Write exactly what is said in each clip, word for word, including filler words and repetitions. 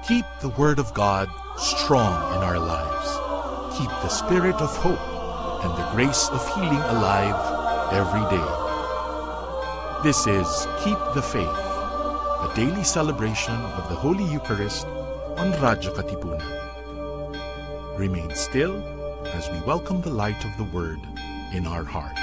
Keep the Word of God strong in our lives. Keep the spirit of hope and the grace of healing alive every day. This is Keep the Faith, a daily celebration of the Holy Eucharist on Radyo Katipunan. Remain still as we welcome the light of the Word in our hearts.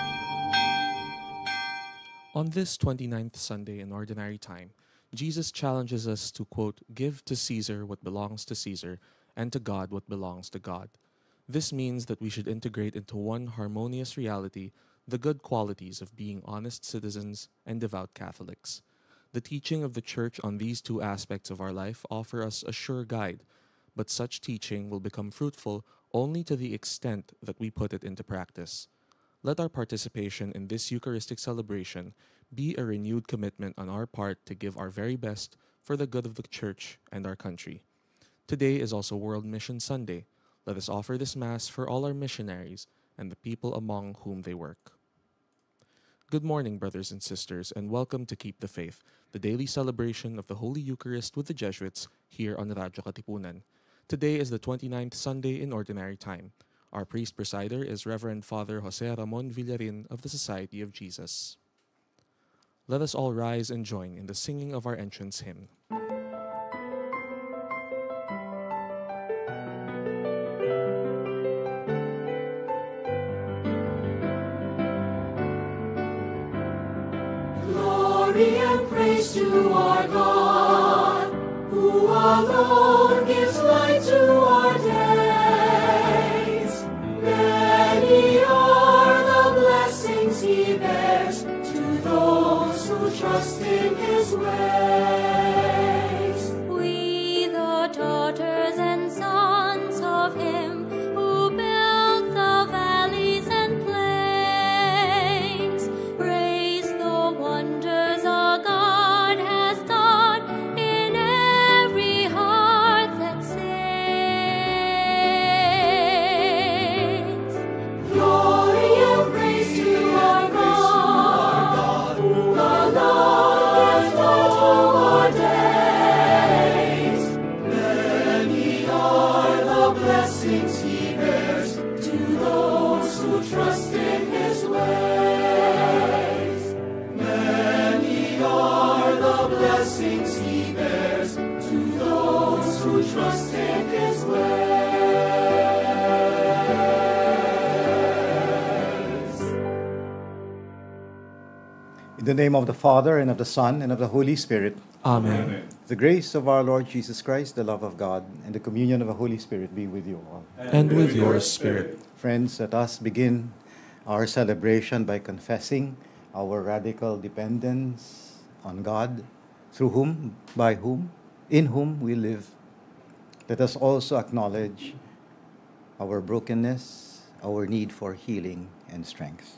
On this twenty-ninth Sunday in Ordinary Time, Jesus challenges us to, quote, give to Caesar what belongs to Caesar, and to God what belongs to God. This means that we should integrate into one harmonious reality the good qualities of being honest citizens and devout Catholics. The teaching of the Church on these two aspects of our life offer us a sure guide, but such teaching will become fruitful only to the extent that we put it into practice. Let our participation in this Eucharistic celebration be a renewed commitment on our part to give our very best for the good of the Church and our country. Today is also World Mission Sunday. Let us offer this Mass for all our missionaries and the people among whom they work. Good morning, brothers and sisters, and welcome to Keep the Faith, the daily celebration of the Holy Eucharist with the Jesuits here on Radyo Katipunan. Today is the twenty-ninth Sunday in Ordinary Time. Our priest presider is Reverend Father Jose Ramon Villarin of the Society of Jesus. Let us all rise and join in the singing of our entrance hymn. Glory and praise to our God, who alone gives light to our days. Many are the blessings he bears to those who trust in his ways. We, the daughters and sons of him who built the valleys and plains, praise the wonders our God has done in every heart that sings. Glory and praise to our God, who alone gives light to our days. Many are the blessings he bears to those who trust in his ways. Many are the blessings he bears to those who trust in his ways. In the name of the Father, and of the Son, and of the Holy Spirit. Amen. The grace of our Lord Jesus Christ, the love of God, and the communion of the Holy Spirit be with you all. And with your spirit. Friends, let us begin our celebration by confessing our radical dependence on God, through whom, by whom, in whom we live. Let us also acknowledge our brokenness, our need for healing and strength.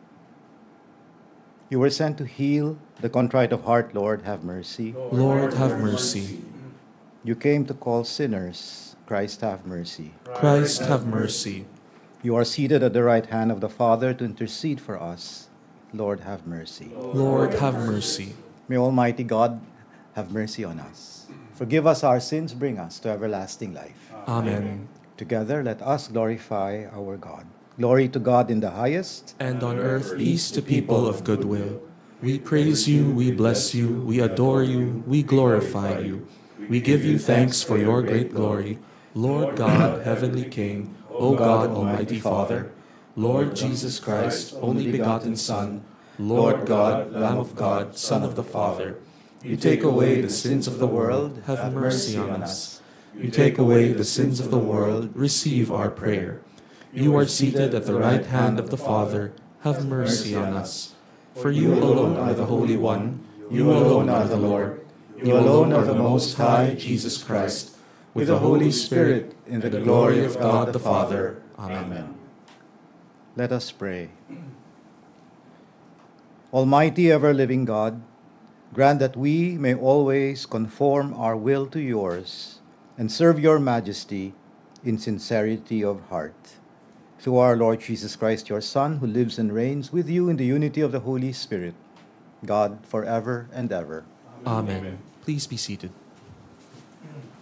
You were sent to heal the contrite of heart. Lord, have mercy. Lord, have mercy. You came to call sinners. Christ, have mercy. Christ, have mercy. You are seated at the right hand of the Father to intercede for us. Lord, have mercy. Lord, have mercy. May Almighty God have mercy on us. Forgive us our sins, bring us to everlasting life. Amen. Together, let us glorify our God. Glory to God in the highest, And on earth peace to people of good will. We praise you, we bless you, we adore you, we glorify you. We give you thanks for your great glory, Lord God, heavenly King, O God, Almighty Father, Lord Jesus Christ, only begotten Son, Lord God, Lamb of God, Son of the Father. You take away the sins of the world, have mercy on us. You take away the sins of the world, receive our prayer. You are seated at the right hand of the Father, have mercy on us. For you alone are the Holy One, you alone are the Lord, you alone are the Most High, Jesus Christ, with the Holy Spirit, in the glory of God the Father. Amen. let us pray. Almighty ever-living God, grant that we may always conform our will to yours and serve your majesty in sincerity of heart. Through our Lord Jesus Christ, your Son, who lives and reigns with you in the unity of the Holy Spirit, God, forever and ever. Amen. Please be seated.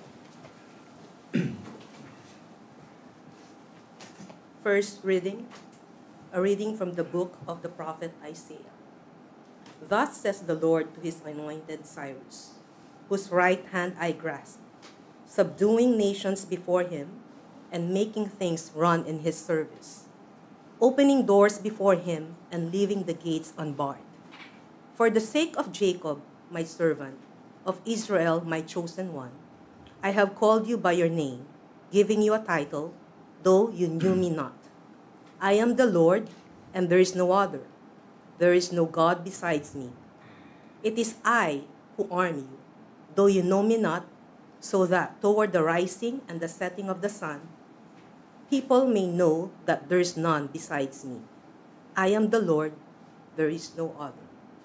first reading, a reading from the book of the prophet Isaiah. Thus says the Lord to his anointed Cyrus, whose right hand I grasp, subduing nations before him and making things run in his service, opening doors before him and leaving the gates unbarred. For the sake of Jacob, my servant, of Israel, my chosen one, I have called you by your name, giving you a title, though you knew me not. I am the Lord, and there is no other. There is no God besides me. It is I who arm you, though you know me not, so that toward the rising and the setting of the sun, people may know that there is none besides me. I am the Lord, there is no other.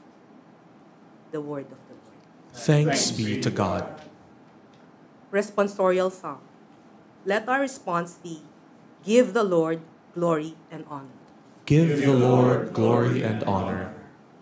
The word of the Lord. Thanks be to God. Responsorial Psalm. Let our response be, give the Lord glory and honor. Give the Lord glory and honor.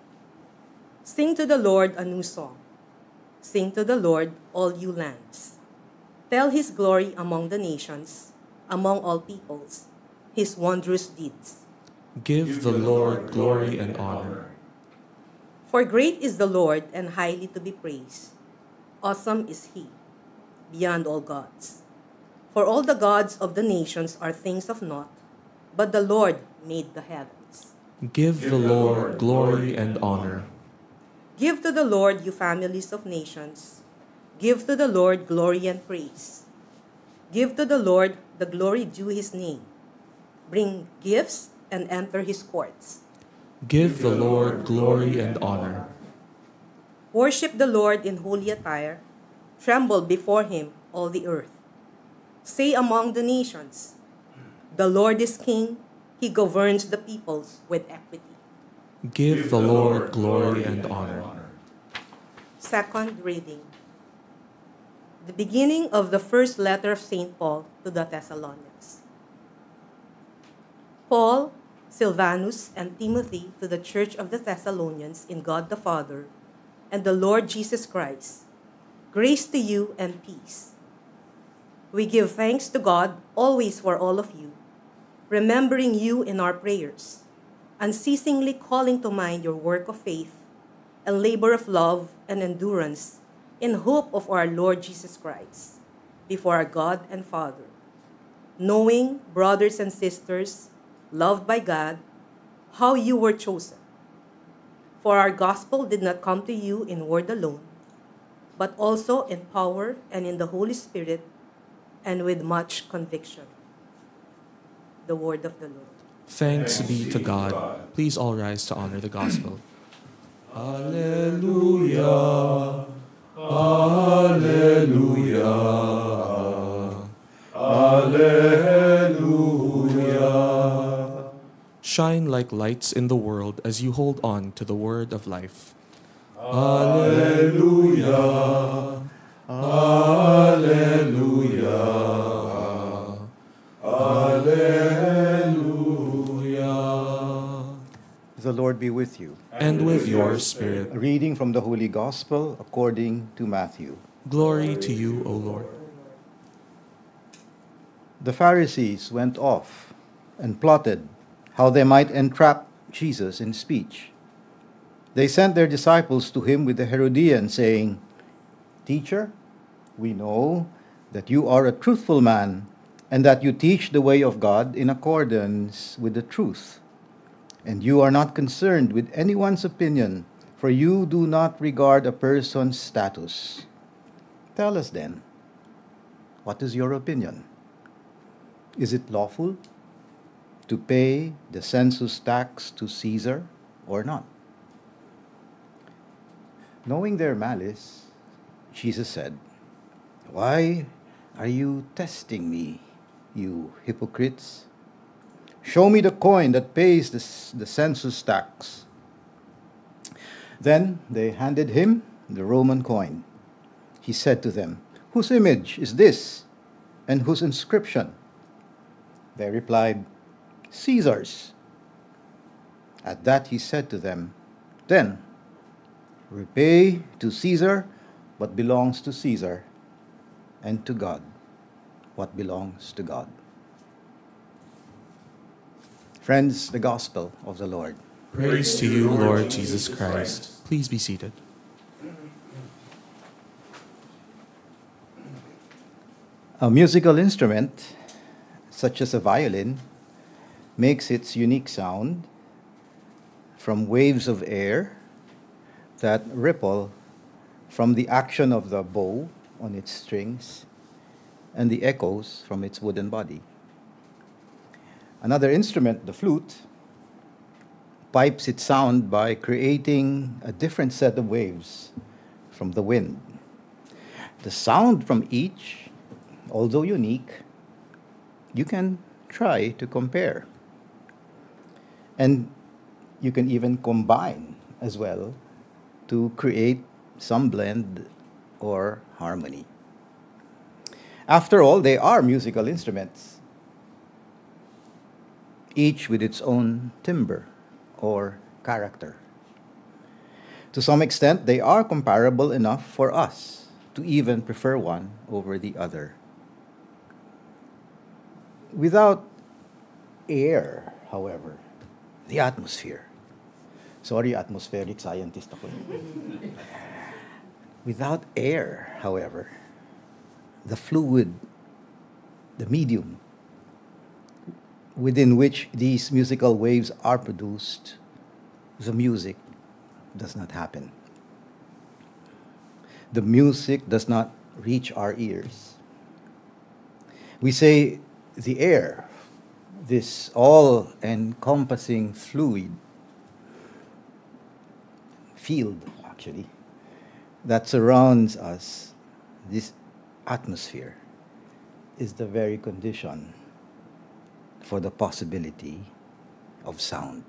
Sing to the Lord a new song. Sing to the Lord, all you lands. Tell his glory among the nations, among all peoples, his wondrous deeds. Give the Lord glory and honor. For great is the Lord and highly to be praised. Awesome is he, beyond all gods. For all the gods of the nations are things of naught, but the Lord made the heavens. Give the Lord glory and honor. Give to the Lord, you families of nations. Give to the Lord glory and praise. Give to the Lord the glory due his name. Bring gifts and enter his courts. Give the Lord glory and honor. Worship the Lord in holy attire. Tremble before him, all the earth. Say among the nations, the Lord is king. He governs the peoples with equity. Give the Lord glory and honor. Second reading. The beginning of the first letter of Saint Paul to the Thessalonians. Paul, Silvanus, and Timothy to the church of the Thessalonians in God the Father and the Lord Jesus Christ, grace to you and peace. We give thanks to God always for all of you, remembering you in our prayers, unceasingly calling to mind your work of faith and labor of love and endurance in hope of our Lord Jesus Christ, before our God and Father. Knowing, brothers and sisters, loved by God, how you were chosen. For our gospel did not come to you in word alone, but also in power and in the Holy Spirit, and with much conviction. The word of the Lord. Thanks be to God. Please all rise to honor the gospel. Alleluia. Alleluia. Alleluia. Shine like lights in the world as you hold on to the word of life. Alleluia. Alleluia. Alleluia. The Lord be with you. And with your spirit. A reading from the Holy Gospel according to Matthew. Glory to you, O Lord. The Pharisees went off and plotted how they might entrap Jesus in speech. They sent their disciples to him with the Herodians, saying, "Teacher, we know that you are a truthful man, and that you teach the way of God in accordance with the truth. And you are not concerned with anyone's opinion, for you do not regard a person's status. Tell us then, what is your opinion? Is it lawful to pay the census tax to Caesar or not?" Knowing their malice, Jesus said, "Why are you testing me, you hypocrites? Show me the coin that pays the, the census tax." Then they handed him the Roman coin. He said to them, "Whose image is this, and whose inscription?" They replied, "Caesar's." At that he said to them, "Then repay to Caesar what belongs to Caesar, and to God what belongs to God." Friends, the gospel of the Lord. Praise to you, Lord Jesus Christ. Please be seated. A musical instrument, such as a violin, makes its unique sound from waves of air that ripple from the action of the bow on its strings and the echoes from its wooden body. Another instrument, the flute, pipes its sound by creating a different set of waves from the wind. The sound from each, although unique, you can try to compare. And you can even combine as well to create some blend or harmony. After all, they are musical instruments, each with its own timbre or character. To some extent, they are comparable enough for us to even prefer one over the other. Without air, however, the atmosphere. Sorry, atmospheric scientist ako. Without air, however, the fluid, the medium within which these musical waves are produced, the music does not happen. The music does not reach our ears. We say the air, this all-encompassing fluid, field actually, that surrounds us, this atmosphere, is the very condition for the possibility of sound.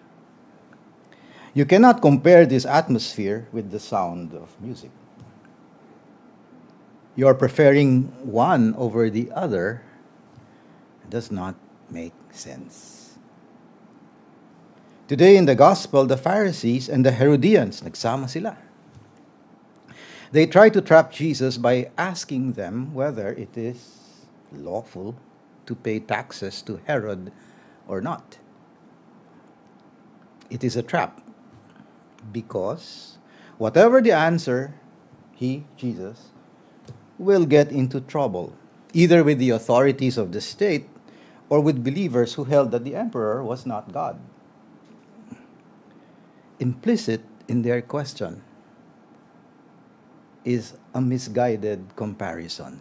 You cannot compare this atmosphere with the sound of music. Your preferring one over the other does not make sense. Today in the gospel, the Pharisees and the Herodians, nagsama sila. They try to trap Jesus by asking them whether it is lawful to pay taxes to Herod or not. It is a trap because whatever the answer, he, Jesus, will get into trouble, either with the authorities of the state or with believers who held that the emperor was not God. Implicit in their question is a misguided comparison.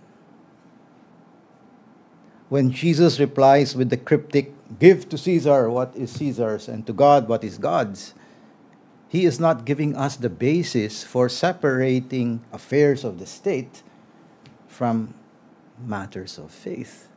When Jesus replies with the cryptic, "Give to Caesar what is Caesar's and to God what is God's," he is not giving us the basis for separating affairs of the state from matters of faith.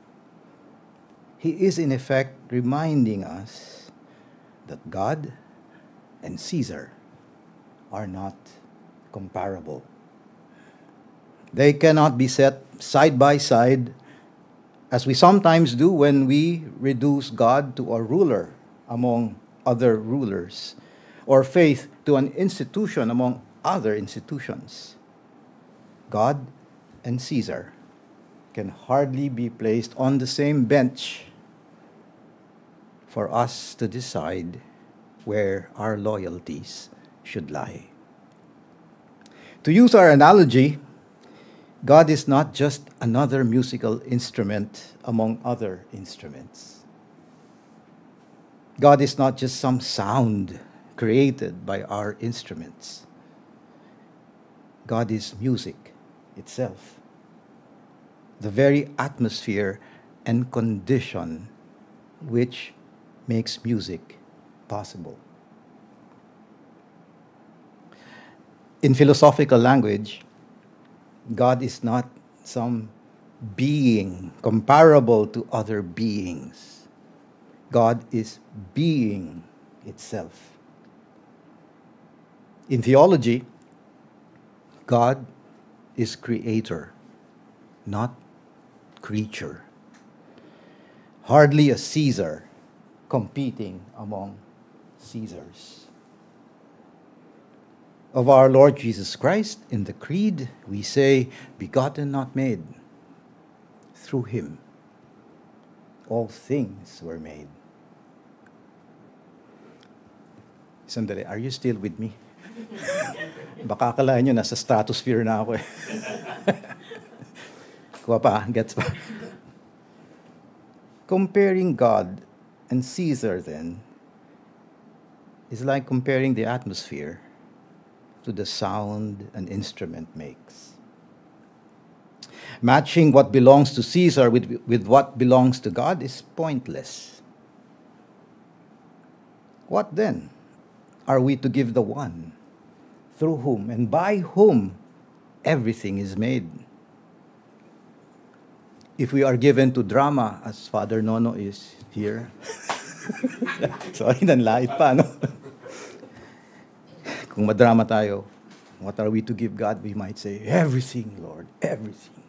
He is in effect reminding us that God and Caesar are not comparable. They cannot be set side by side, as we sometimes do when we reduce God to a ruler among other rulers, or faith to an institution among other institutions. God and Caesar can hardly be placed on the same bench for us to decide where our loyalties should lie. To use our analogy, God is not just another musical instrument among other instruments. God is not just some sound created by our instruments. God is music itself, the very atmosphere and condition which makes music possible. In philosophical language, God is not some being comparable to other beings. God is being itself. In theology, God is creator, not creature. Hardly a Caesar competing among Caesars. Of our Lord Jesus Christ, in the Creed, we say, begotten, not made. Through him, all things were made. Sandali, are you still with me? Baka akalain nyo, nasa stratosphere na ako eh. Kuha pa, gets pa. Comparing God and Caesar then is like comparing the atmosphere to the sound an instrument makes. Matching what belongs to Caesar with, with what belongs to God is pointless. What then are we to give the one through whom and by whom everything is made? If we are given to drama, as Father Nono is here, sorry, nanlait pa, no? Kung madrama tayo, what are we to give God? We might say, everything, Lord, everything.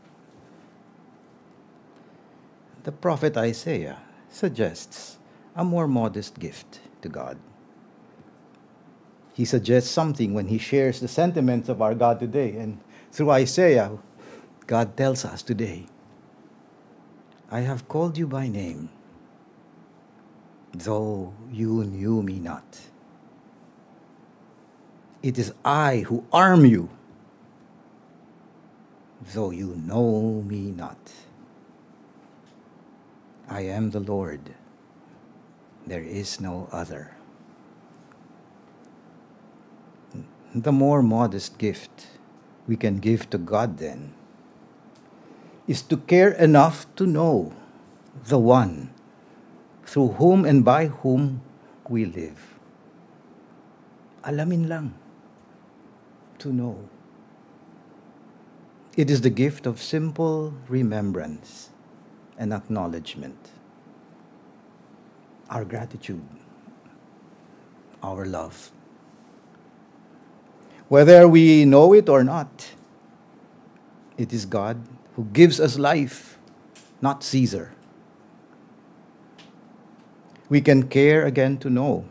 The prophet Isaiah suggests a more modest gift to God. He suggests something when he shares the sentiments of our God today. And through Isaiah, God tells us today, I have called you by name, though you knew me not. It is I who arm you, though you know me not. I am the Lord. There is no other. The more modest gift we can give to God then is to care enough to know the one through whom and by whom we live. Alamin lang. To know. It is the gift of simple remembrance and acknowledgement. Our gratitude, our love. Whether we know it or not, it is God who gives us life, not Caesar. We can care again to know,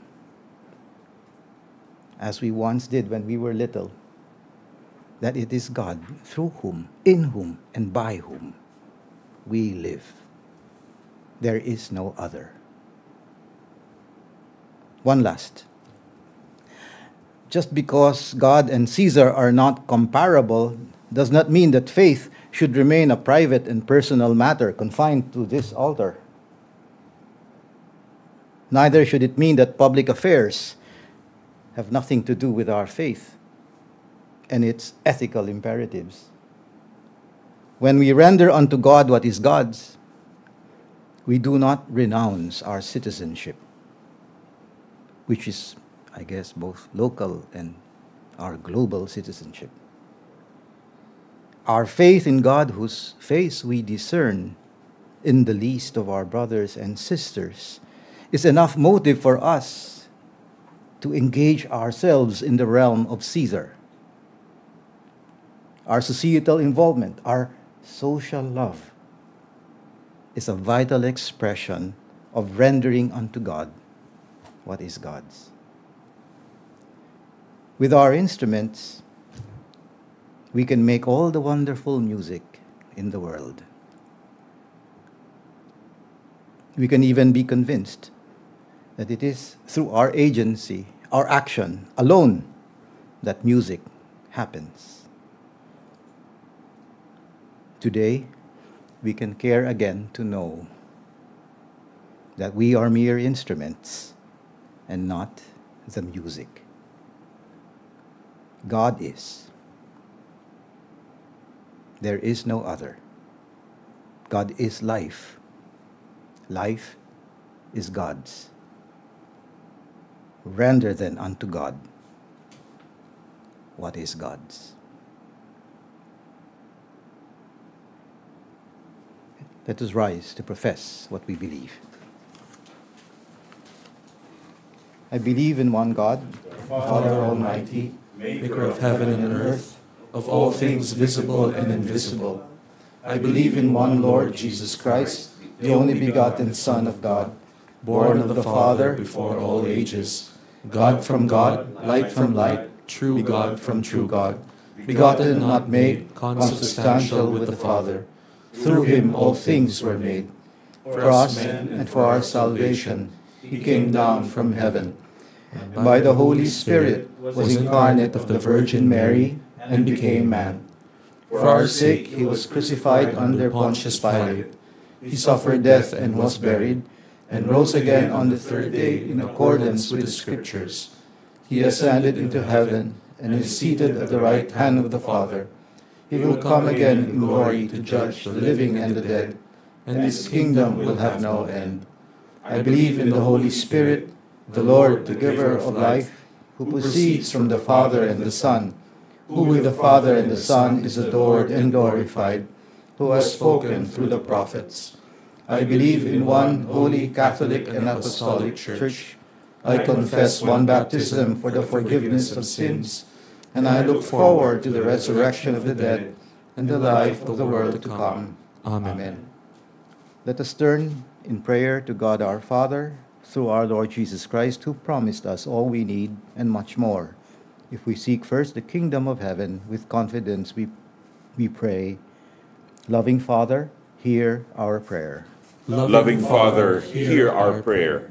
as we once did when we were little, that it is God through whom, in whom, and by whom we live. There is no other. One last. Just because God and Caesar are not comparable does not mean that faith should remain a private and personal matter confined to this altar. Neither should it mean that public affairs have nothing to do with our faith and its ethical imperatives. When we render unto God what is God's, we do not renounce our citizenship, which is, I guess, both local and our global citizenship. Our faith in God, whose face we discern in the least of our brothers and sisters, is enough motive for us to engage ourselves in the realm of Caesar. Our societal involvement, our social love, is a vital expression of rendering unto God what is God's. With our instruments, we can make all the wonderful music in the world. We can even be convinced that it is through our agency, our action alone, that music happens. Today, we can care again to know that we are mere instruments and not the music. God is. There is no other. God is life. Life is God's. Render then unto God what is God's. Let us rise to profess what we believe. I believe in one God, Father Almighty, maker of heaven and earth, of all things visible and invisible. I believe in one Lord Jesus Christ, the only begotten Son of God, born of the Father before all ages, God from God, light from light, true God from true God, begotten and not made, consubstantial with the Father. Through him all things were made. For us and for our salvation, he came down from heaven, and by the Holy Spirit was incarnate of the Virgin Mary and became man. For our sake he was crucified under Pontius Pilate. He suffered death and was buried, and rose again on the third day in accordance with the Scriptures. He ascended into heaven and is seated at the right hand of the Father. He will come again in glory to judge the living and the dead, and his kingdom will have no end. I believe in the Holy Spirit, the Lord, the giver of life, who proceeds from the Father and the Son, who with the Father and the Son is adored and glorified, who has spoken through the prophets. I believe in one holy Catholic and Apostolic Church. I confess one baptism for the forgiveness of sins, and I look forward to the resurrection of the dead and the life of the world to come. Amen. Amen. Let us turn in prayer to God our Father, through our Lord Jesus Christ, who promised us all we need and much more. If we seek first the kingdom of heaven, with confidence we, we pray, loving Father, hear our prayer. Loving Father, hear our prayer.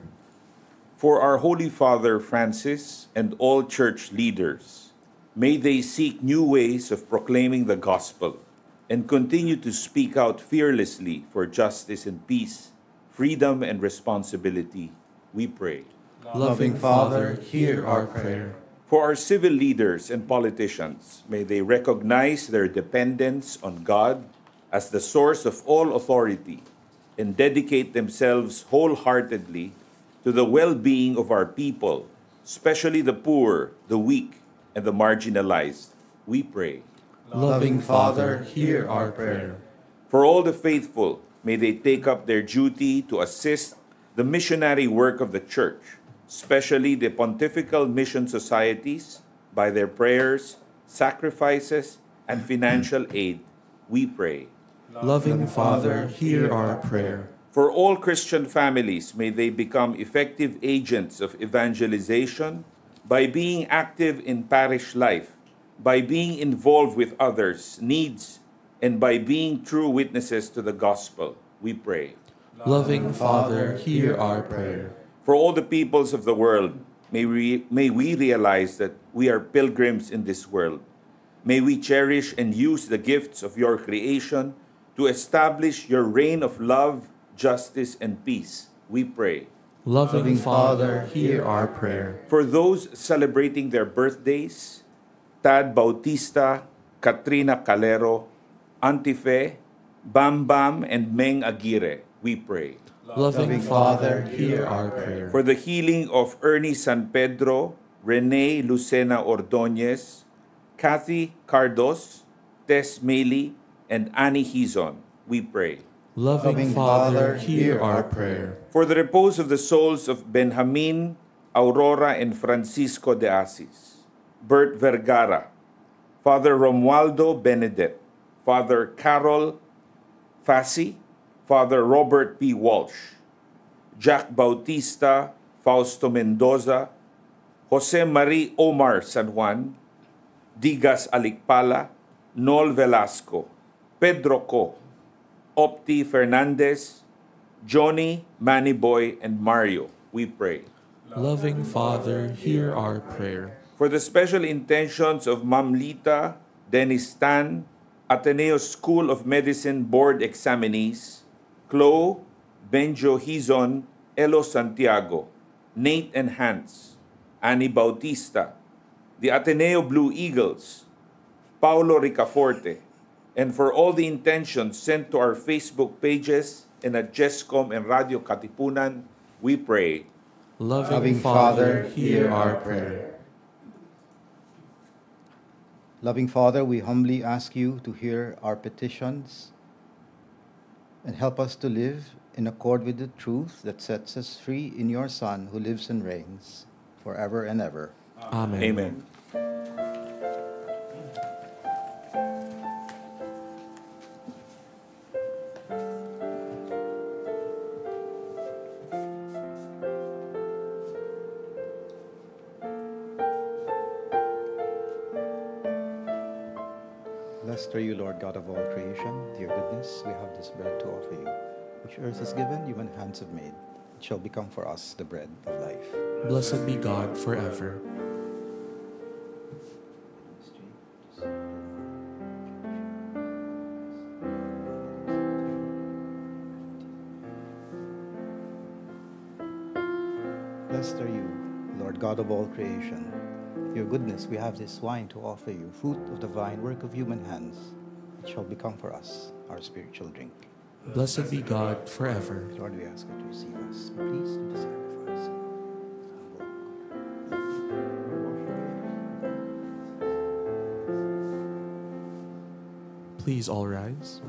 For our Holy Father Francis and all church leaders, may they seek new ways of proclaiming the gospel and continue to speak out fearlessly for justice and peace, freedom and responsibility, we pray. Loving Father, hear our prayer. For our civil leaders and politicians, may they recognize their dependence on God as the source of all authority and dedicate themselves wholeheartedly to the well-being of our people, especially the poor, the weak, and the marginalized, we pray. Loving Father, hear our prayer. For all the faithful, may they take up their duty to assist the missionary work of the Church, especially the pontifical mission societies, by their prayers, sacrifices, and financial aid, we pray. Loving Father, hear our prayer. For all Christian families, may they become effective agents of evangelization by being active in parish life, by being involved with others' needs, and by being true witnesses to the gospel, we pray. Loving Father, hear our prayer. For all the peoples of the world, may we, may we realize that we are pilgrims in this world. May we cherish and use the gifts of your creation to establish your reign of love, justice, and peace, we pray. Loving Father, hear our prayer. For those celebrating their birthdays, Tad Bautista, Katrina Calero, Antife, Bam Bam, and Meng Aguirre, we pray. Loving Father, hear our prayer. For the healing of Ernie San Pedro, Rene Lucena Ordonez, Kathy Cardos, Tess Meli, and Annie Hizon, we pray. Loving Father, hear our prayer. For the repose of the souls of Benjamin, Aurora, and Francisco de Asis, Bert Vergara, Father Romualdo Benedette, Father Carol Fassi, Father Robert P. Walsh, Jack Bautista, Fausto Mendoza, Jose Marie Omar San Juan, Digas Alikpala, Nol Velasco, Pedro Co, Opti Fernandez, Johnny, Manny Boy, and Mario, we pray. Loving Father, hear our prayer. For the special intentions of Mamlita, Dennis Tan, Ateneo School of Medicine Board examinees, Chloe, Benjo Hizon, Elo Santiago, Nate and Hans, Annie Bautista, the Ateneo Blue Eagles, Paulo Ricaforte, and for all the intentions sent to our Facebook pages and at Jescom and Radyo Katipunan, we pray. Loving, Loving Father, Father, hear our prayer. Loving Father, we humbly ask you to hear our petitions and help us to live in accord with the truth that sets us free in your Son, who lives and reigns forever and ever. Amen. Amen. Blessed are you, Lord God of all creation. To your goodness, we have this bread to offer you, which earth has given, human hands have made. It shall become for us the bread of life. Blessed be God forever. Blessed are you, Lord God of all creation. Your goodness, we have this wine to offer you, fruit of the vine, work of human hands. It shall become for us our spiritual drink. Blessed be God forever. Lord, we ask you to receive us. Be pleased with the sacrifice. Please all rise.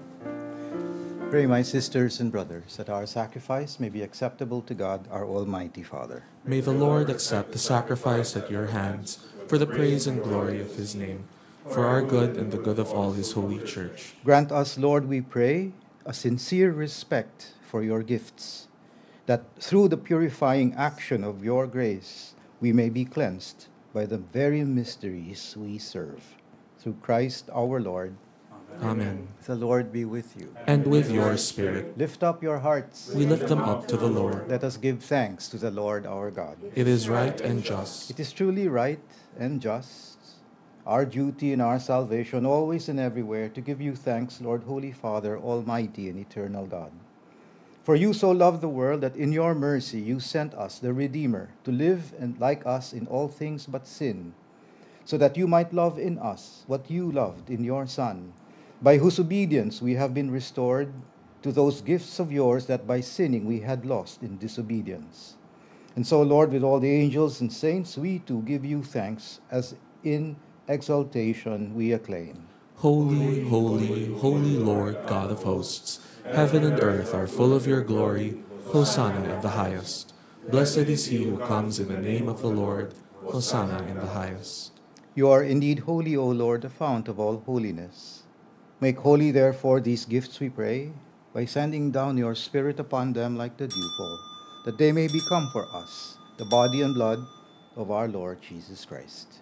Pray, my sisters and brothers, that our sacrifice may be acceptable to God, our Almighty Father. May the Lord accept the sacrifice at your hands for the praise and glory of his name, for our good and the good of all his holy church. Grant us, Lord, we pray, a sincere respect for your gifts, that through the purifying action of your grace, we may be cleansed by the very mysteries we serve. Through Christ our Lord. Amen. The Lord be with you. And with your spirit. Lift up your hearts. We lift them up to the Lord. Let us give thanks to the Lord our God. It is right and just. It is truly right and just, our duty in our salvation, always and everywhere, to give you thanks, Lord, Holy Father, Almighty and Eternal God. For you so loved the world that in your mercy you sent us, the Redeemer, to live and like us in all things but sin, so that you might love in us what you loved in your Son, by whose obedience we have been restored to those gifts of yours that by sinning we had lost in disobedience. And so, Lord, with all the angels and saints, we too give you thanks, as in exaltation we acclaim. Holy, holy, holy Lord, God of hosts, heaven and earth are full of your glory. Hosanna in the highest. Blessed is he who comes in the name of the Lord. Hosanna in the highest. You are indeed holy, O Lord, the fount of all holiness. Make holy, therefore, these gifts, we pray, by sending down your Spirit upon them like the dewfall, that they may become for us the body and blood of our Lord Jesus Christ.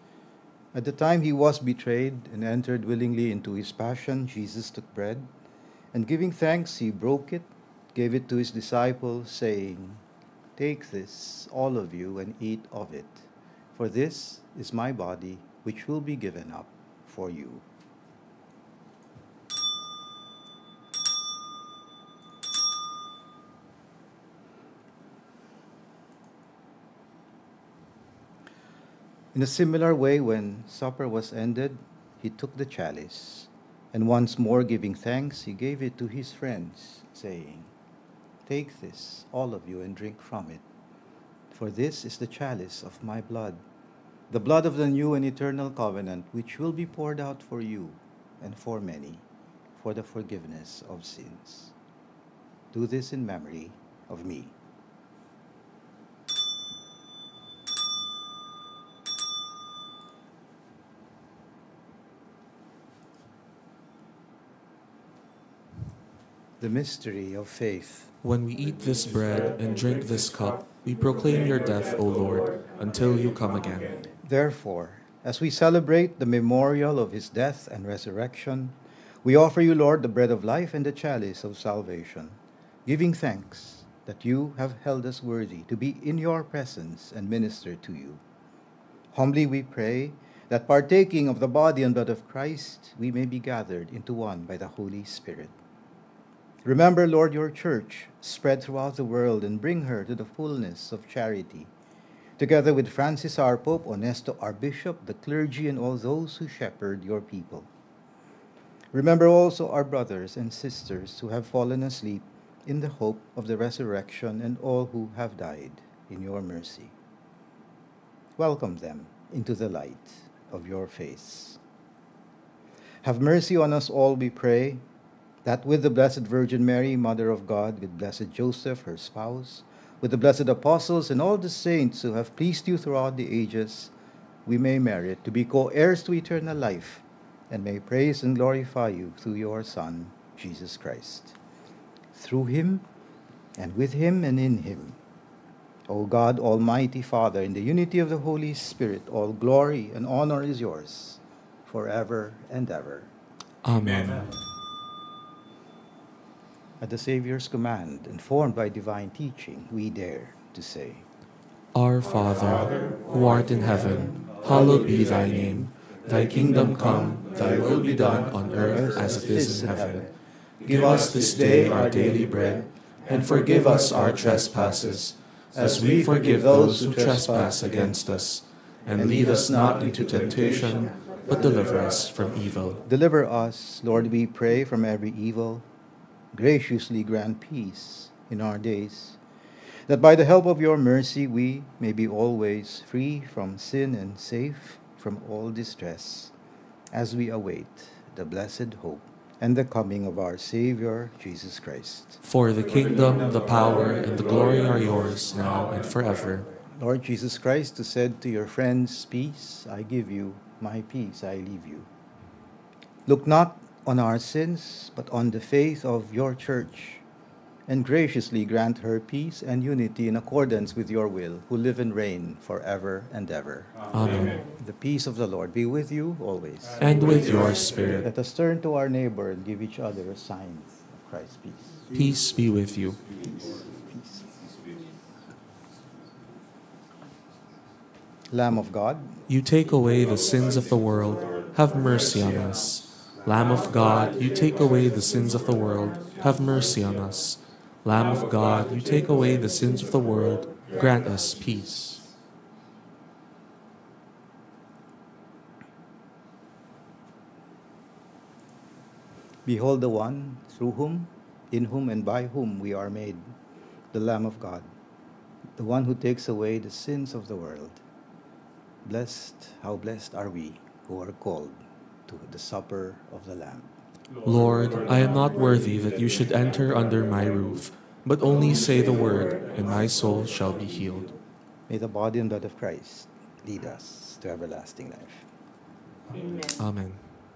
At the time he was betrayed and entered willingly into his passion, Jesus took bread, and giving thanks, he broke it, gave it to his disciples, saying, "Take this, all of you, and eat of it, for this is my body, which will be given up for you." In a similar way, when supper was ended, he took the chalice, and once more giving thanks, he gave it to his friends, saying, "Take this, all of you, and drink from it, for this is the chalice of my blood, the blood of the new and eternal covenant, which will be poured out for you and for many, for the forgiveness of sins. Do this in memory of me." The mystery of faith. When we eat this bread and drink this cup, we proclaim your death, O Lord, until you come again. Therefore, as we celebrate the memorial of his death and resurrection, we offer you, Lord, the bread of life and the chalice of salvation, giving thanks that you have held us worthy to be in your presence and minister to you. Humbly we pray that partaking of the body and blood of Christ, we may be gathered into one by the Holy Spirit. Remember, Lord, your church spread throughout the world, and bring her to the fullness of charity, together with Francis our Pope, Onesto our Bishop, the clergy, and all those who shepherd your people. Remember also our brothers and sisters who have fallen asleep in the hope of the resurrection, and all who have died in your mercy. Welcome them into the light of your face. Have mercy on us all, we pray, that with the Blessed Virgin Mary, Mother of God, with Blessed Joseph, her spouse, with the blessed apostles and all the saints who have pleased you throughout the ages, we may merit to be co-heirs to eternal life, and may praise and glorify you through your Son, Jesus Christ. Through him, and with him, and in him, O God, Almighty Father, in the unity of the Holy Spirit, all glory and honor is yours, forever and ever. Amen. Amen. At the Savior's command, informed by divine teaching, we dare to say, Our Father, who art in heaven, hallowed be thy name. Thy kingdom come, thy will be done on earth as it is in heaven. Give us this day our daily bread, and forgive us our trespasses, as we forgive those who trespass against us. And lead us not into temptation, but deliver us from evil. Deliver us, Lord, we pray, from every evil. Graciously grant peace in our days, that by the help of your mercy we may be always free from sin and safe from all distress, as we await the blessed hope and the coming of our Savior, Jesus Christ. For the kingdom, the power, and the glory are yours, now and forever. Lord Jesus Christ, who said to your friends, "Peace I give you, my peace I leave you," look not on our sins, but on the faith of your church, and graciously grant her peace and unity in accordance with your will, who live and reign forever and ever. Amen. The peace of the Lord be with you always. And with your spirit. Let us turn to our neighbor and give each other a sign of Christ's peace. Peace be with you. Peace. Lamb of God, You take away the sins of the world, have mercy on us. Lamb of God, you take away the sins of the world, have mercy on us. Lamb of God, you take away the sins of the world, grant us peace. behold the one through whom, in whom, and by whom we are made, the Lamb of God, the one who takes away the sins of the world. Blessed, how blessed are we who are called to the supper of the Lamb. Lord, I am not worthy that you should enter under my roof, but only say the word, and my soul shall be healed. May the body and blood of Christ lead us to everlasting life. Amen. Amen.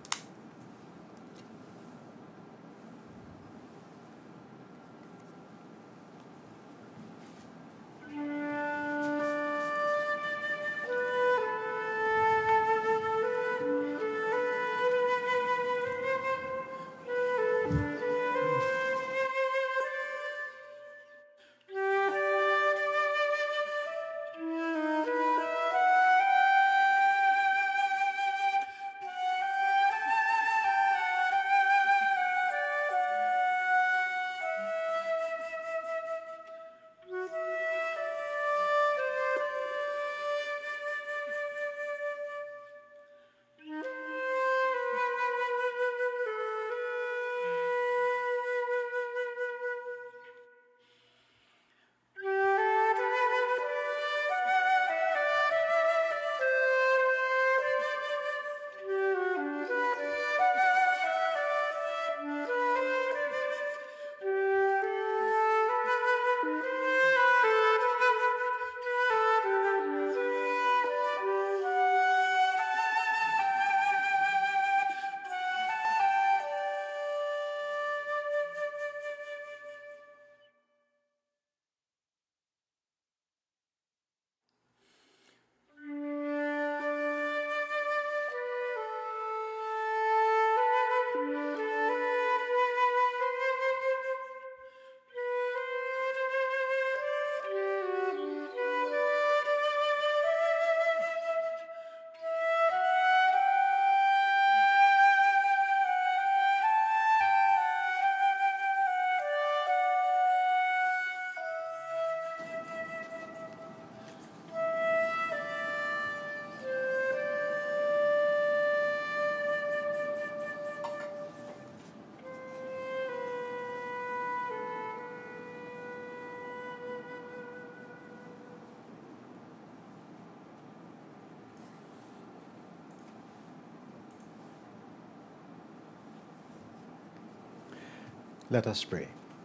Let us pray.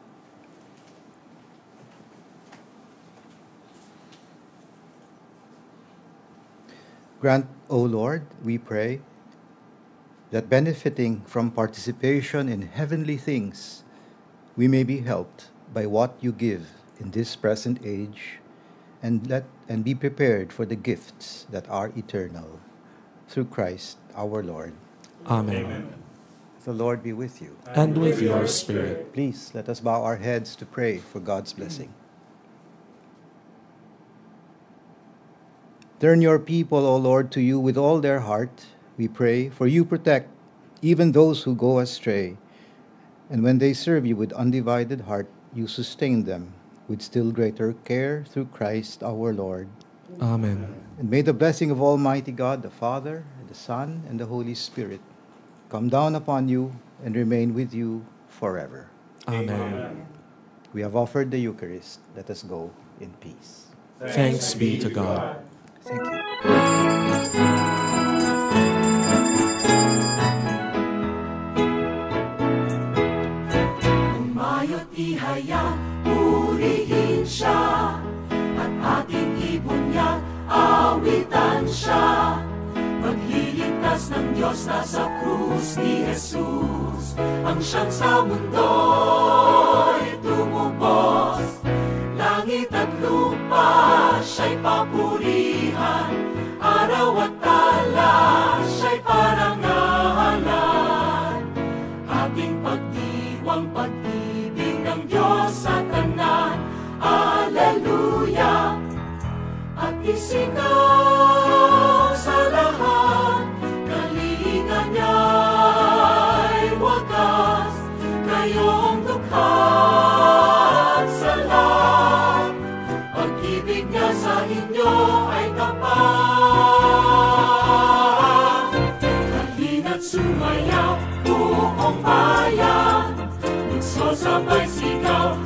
Grant, O Lord, we pray, that benefiting from participation in heavenly things, we may be helped by what you give in this present age, and let and be prepared for the gifts that are eternal, through Christ our Lord. Amen. The Lord be with you. And with your spirit. Please let us bow our heads to pray for God's blessing. Turn your people, O Lord, to you with all their heart, we pray, for you protect even those who go astray. And when they serve you with undivided heart, you sustain them with still greater care through Christ our Lord. Amen. And may the blessing of Almighty God, the Father, and the Son, and the Holy Spirit come down upon you and remain with you forever. Amen. We have offered the Eucharist. Let us go in peace. Thanks be to God. Thank you. Umayo't ihayag, purihin siya, at ating ibunyag, awitan siya. Pagliligtas ng Diyos na sa krus ni Jesus, ang siyang sa mundo'y tumubos. Langit at lupa, siya'y papurihan, araw at tala, siya'y parangalan. Ating pagdiwang pag-ibig ng Diyos sa tanan, Alleluia. At isikaw sa lahat, kalinga niya'y wagas, kayong dukhat sa lahat. Pag-ibig niya sa inyo ay tapat. Kalina't sumayaw, buong bayan, lugsod sabay sigaw,